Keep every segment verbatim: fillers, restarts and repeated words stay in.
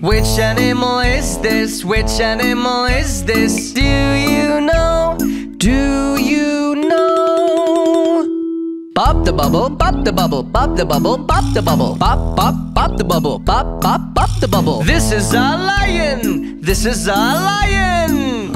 Which animal is this? Which animal is this? Do you know? Do you know? Pop the bubble, pop the bubble, pop the bubble, pop the bubble, pop, pop, pop the bubble, pop, pop, pop the bubble. This is a lion. This is a lion.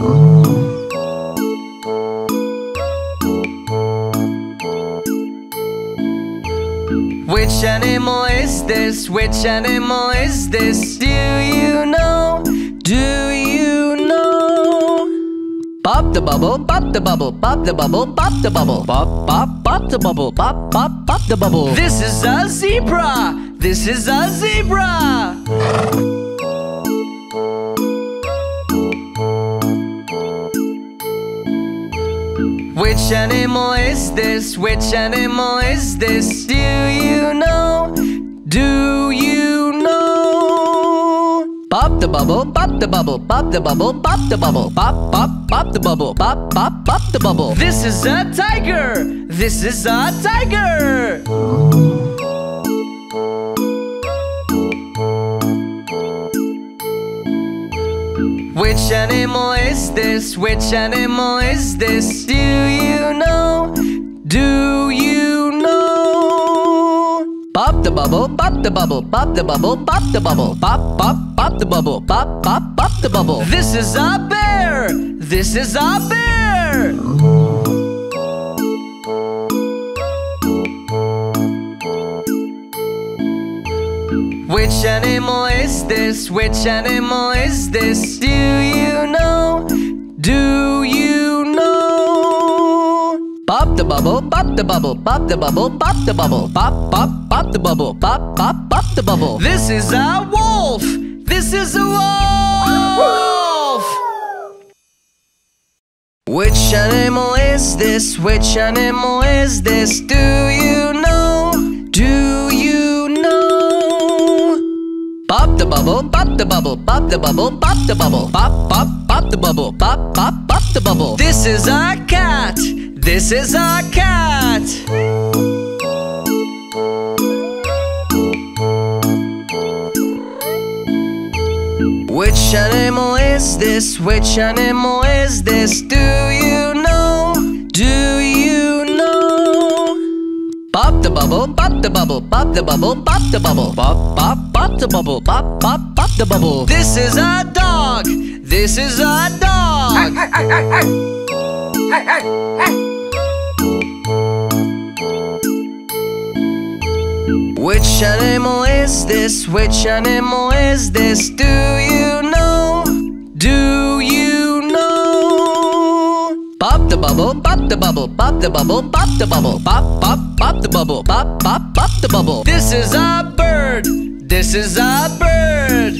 Which animal is this? Which animal is this? Do you know? Do you know? Pop the bubble, pop the bubble, pop the bubble, pop the bubble, pop, pop, pop the bubble, pop, pop, pop the bubble. This is a zebra. This is a zebra. Which animal is this? Which animal is this? Do you know? Do you know? Pop the bubble, pop the bubble, pop the bubble, pop the bubble, pop, pop, pop the bubble, pop, pop, pop the bubble. This is a tiger. This is a tiger. Which animal is this? Which animal is this? Do you know? Do you know? Pop the bubble, pop the bubble, pop the bubble, pop the bubble, pop, pop, pop the bubble, pop, pop, pop the bubble. This is a bear. This is a bear. Which animal is this? Which animal is this? Do you know? Do you know? Pop the bubble, pop the bubble, pop the bubble, pop the bubble, pop, pop, pop the bubble, pop, pop, pop the bubble. This is a wolf. This is a wolf. Which animal is this? Which animal is this? Do you know? Do you know? Pop the bubble, pop the bubble, pop the bubble, pop the bubble, pop, pop, pop the bubble, pop, pop, pop the bubble. This is a cat. This is a cat. Which animal is this? Which animal is this? Do you know? Do you know? Pop the bubble, pop the bubble, pop the bubble, pop the bubble, pop, pop, pop the bubble, pop, pop, pop the bubble. This is a dog. This is a dog. Hey, hey, hey, hey, hey, hey, hey. Which animal is this? Which animal is this? Do you know? Do you know? Pop the bubble, pop the bubble, pop the bubble, pop the bubble, pop, pop, pop the bubble, pop, pop, pop the bubble. This is a bird. This is a bird.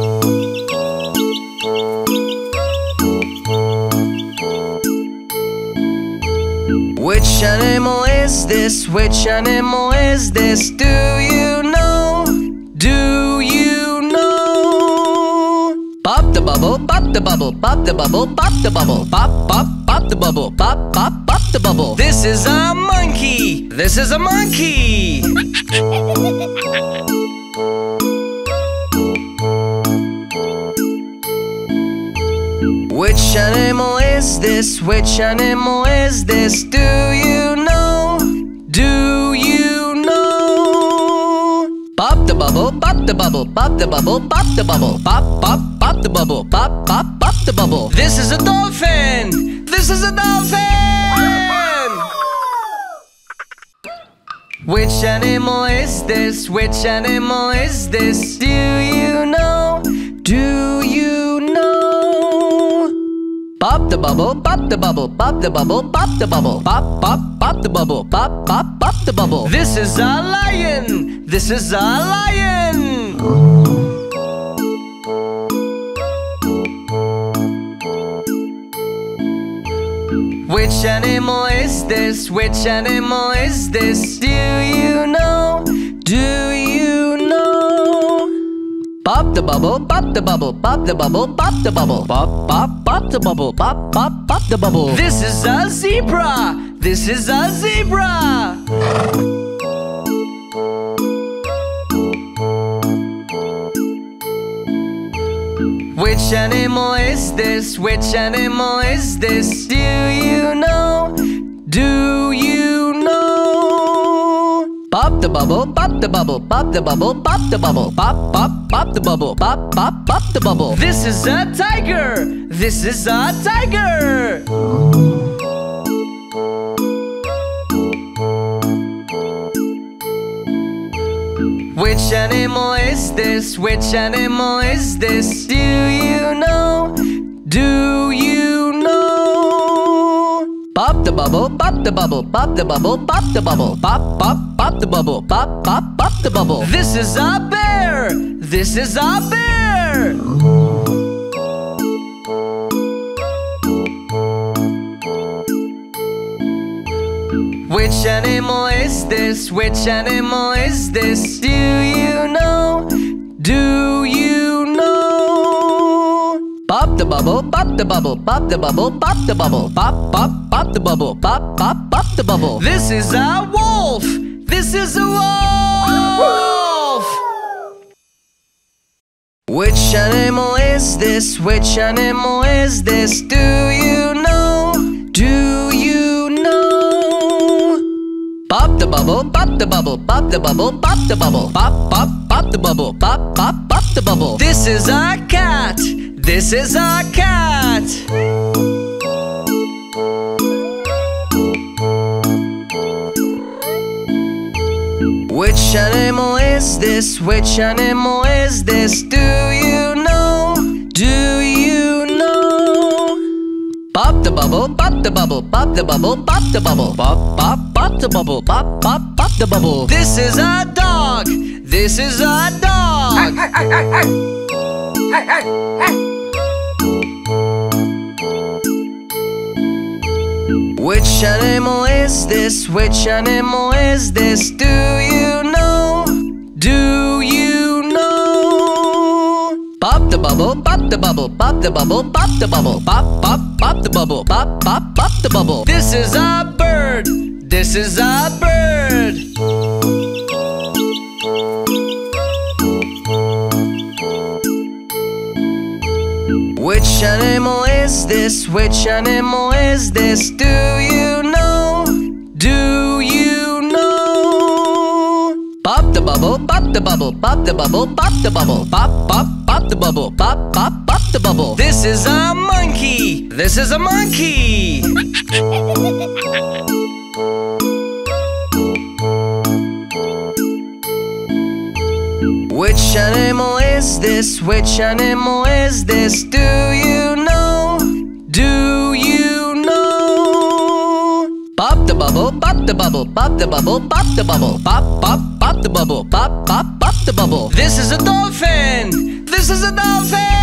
Which animal is this? Which animal is this? Do you know? Do you know? Pop the bubble, pop the bubble, pop the bubble, pop the bubble, pop, pop, pop the bubble, pop, pop, pop the bubble. This is a monkey. This is a monkey. Which animal is this? Which animal is this? Do you know? Do you know? Pop the bubble, pop the bubble, pop the bubble, pop the bubble, pop, pop, pop the bubble, pop, pop, pop the bubble. This is a dolphin. This is a dolphin. Which animal is this? Which animal is this? Do you know? Do you know? Pop the bubble, pop the bubble, pop the bubble, pop the bubble, pop, pop, pop the bubble, pop, pop, pop the bubble. This is a lion. This is a lion. Which animal is this? Which animal is this? Do you know? Do you know? Pop the bubble, pop the bubble, pop the bubble, pop the bubble, pop, pop, pop the bubble, pop, pop, pop the bubble. This is a zebra. This is a zebra. Which animal is this? Which animal is this? Do you know? Do you know? Pop the bubble, pop the bubble, pop the bubble, pop the bubble, pop, pop, pop the bubble, pop, pop, pop the bubble. This is a tiger. This is a tiger. Which animal is this? Which animal is this? Do you know? Do you know? Pop the bubble, pop the bubble, pop the bubble, pop the bubble, pop, pop, pop the bubble, pop, pop, pop the bubble. This is a bear. This is a bear. Which animal is this? Which animal is this? Do you know? Do you know? Pop the bubble, pop the bubble, pop the bubble, pop the bubble, pop, pop, pop the bubble, pop, pop, pop the bubble. This is a wolf. This is a wolf. Which animal is this? Which animal is this? Do you know? Do you know? Pop the bubble, pop the bubble, pop the bubble, pop the bubble, pop, pop, pop the bubble, pop, pop, pop the bubble. This is a cat. This is a cat. Which animal is this? Which animal is this? Do you know? Do you know? Pop the bubble, pop the bubble, pop the bubble, pop the bubble, pop, pop, pop the bubble, pop, pop, pop the bubble. This is a dog. This is a dog. Hey, hey, hey, hey, hey. Hey, hey, hey. Which animal is this? Which animal is this? Do you know? Do you know? Pop the bubble, pop the bubble, pop the bubble, pop the bubble, pop, pop, pop the bubble, pop, pop, pop the bubble. This is a bird. This is a bird. Which animal is this? Which animal is this? Do you know? Do you know? Pop the bubble, pop the bubble, pop the bubble, pop the bubble, pop, pop, pop the bubble, pop, pop, pop the bubble. This is a monkey. This is a monkey. Which animal is this? Which animal is this? Do you know? Do you know? Pop the bubble, pop the bubble, pop the bubble, pop the bubble, pop, pop, pop the bubble, pop, pop, pop the bubble. This is a dolphin. This is a dolphin.